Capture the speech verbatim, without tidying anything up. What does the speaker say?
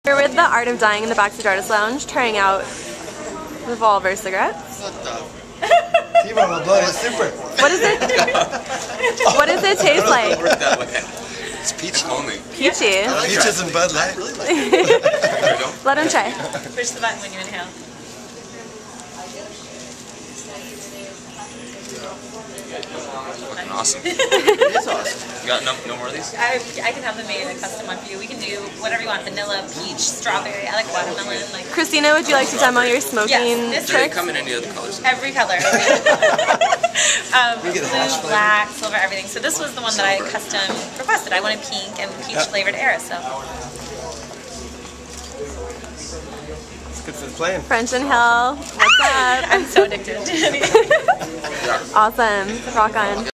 We're with the Art of Dying in the Backseat Artist Lounge, trying out ReVolver cigarettes. What the? T-Bone, my blood is super. What is it? What does it taste like? It's peach only. Peachy. Peaches and Bud Light. Let him try. Push the button when you inhale. Fucking awesome. It is awesome. You got no, no more of these? I, I can have them made a custom one for you. We can do whatever you want. Vanilla, peach, strawberry. I like watermelon. Like Christina, would you like to demo your smoking yes, Do they tricks? come in any other colors? every color. um, blue, black, silver, everything. So this was the one that I custom requested. I wanted pink and peach flavored air. So It's good for the plane. French and Hill, what's up? I'm so addicted. Awesome. Rock on.